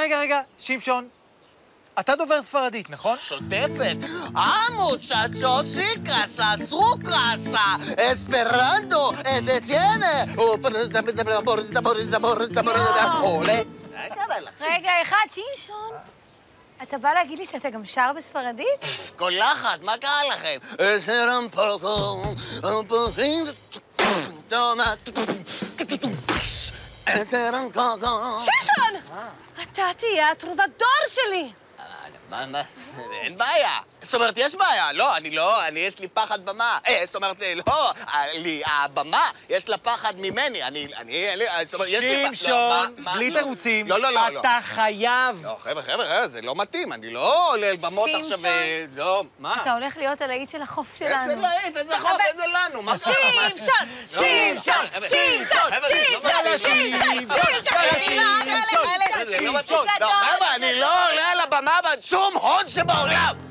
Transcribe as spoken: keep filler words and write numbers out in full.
רגע, רגע, שמשון. אתה דובר ספרדית, נכון? שוטפת. אה, מוצ'צ'ו, סי קרסה, סרו קרסה, אספרנטו, אתתיינה, בוריסטה, בוריסטה, בוריסטה, בוריסטה, בוריסטה, עולה. רגע, אחד, שמשון. אתה בא להגיד לי שאתה גם שר בספרדית? קולחת, מה קרה לכם? אסרם פוקו, פוחים, אסרם קוקו. שמשון! אתה תהיה הטרובדור שלי! מה, מה? אין בעיה. זאת אומרת, יש בעיה. לא, אני לא, אני, יש לי פחד במה. אה, זאת אומרת, לא, לי, הבמה, יש לה פחד ממני. אני, אני, אני, זאת אומרת, יש לי... שמשון, בלי תירוצים. לא, לא, לא, לא. אתה חייב. לא, חבר'ה, חבר'ה, זה לא מתאים. אני לא עולה על במות עכשיו... שמשון. לא, מה? אתה הולך להיות הלהיט של החוף שלנו. איזה להיט, איזה חוף, איזה לנו, מה קרה? שמשון! שמשון! שמשון! שמשון! לא, חבר'ה, אני לא עולה על הבמה בשום הוד שבעולם!